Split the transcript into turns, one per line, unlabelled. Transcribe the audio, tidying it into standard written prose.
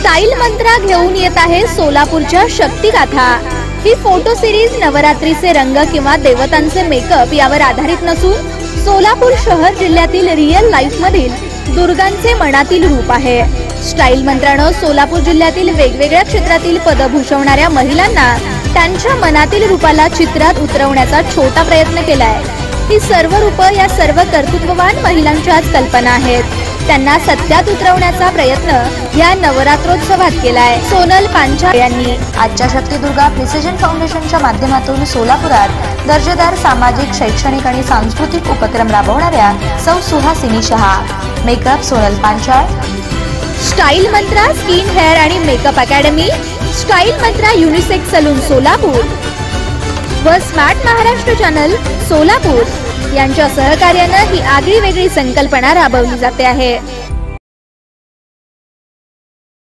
Style मंत्रा घेऊन येत आहे सोलापूरच्या शक्तिगाथा। ही फोटो सिरीज नवरात्रीचे रंग किंवा देवतांचे मेकअप यावर आधारित नसून सोलापूर शहर जिल्ह्यातील रिअल लाईफ मधील दुर्गांचे मनातील रूप आहे। स्टाईल मंत्रानं सोलापूर जिल्ह्यातील वेगवेगळ्या क्षेत्रातील पद भूषवणाऱ्या महिलांना त्यांच्या मनातील रूपाला चित्रात उतरवण्याचा छोटा प्रयत्न केलाय। ही सर्व रूप या सर्व कर्तृत्ववान महिलांच्याच कल्पना आहेत। त्यांना सत्यात उतरवण्याचा प्रयत्न या नवरात्रोत्सवात केलाय। सोनल पांचाळ यांनी आजच्या शक्तिदुर्गा प्रिसिजन फाउंडेशनच्या माध्यमातून सोलापुरात दर्जेदार सामाजिक, शैक्षणिक आणि सांस्कृतिक उपक्रम राबवणाऱ्या सौ Suhasini Shah, makeup Sonal Panchal, Style Mantra skin hair आणि makeup academy, Style Mantra unisex salon Solapur व स्मार्ट महाराष्ट्र चॅनल सोलापूर यांच्या सहकार्याने ही आगळी वेगळी संकल्पना राबवली जाते आहे।